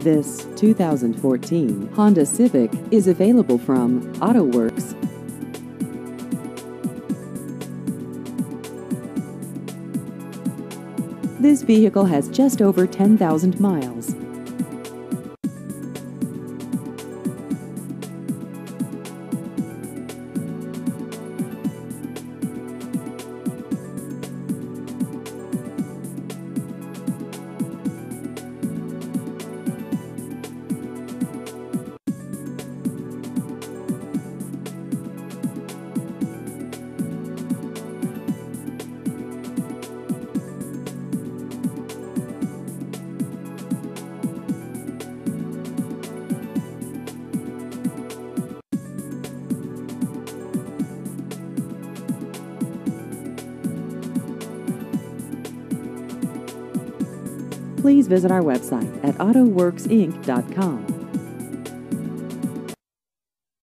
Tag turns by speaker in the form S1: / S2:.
S1: This 2014 Honda Civic is available from AutoWorks. This vehicle has just over 10,000 miles. Please visit our website at autoworksinc.com.